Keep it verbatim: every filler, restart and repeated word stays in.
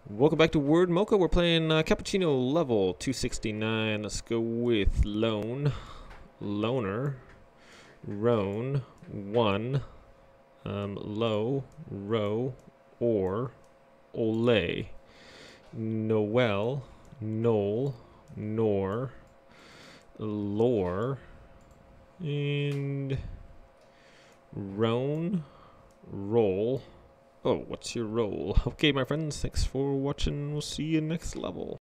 Welcome back to Word Mocha. We're playing uh, Cappucino level two sixty-nine. Let's go with Lone, Loner, Roan, One, um, Low, Row, Or, Ole, Noel, Knoll, Nor, Lore, and Roan, Roll. Oh, what's your role? Okay, my friends, thanks for watching. We'll see you next level.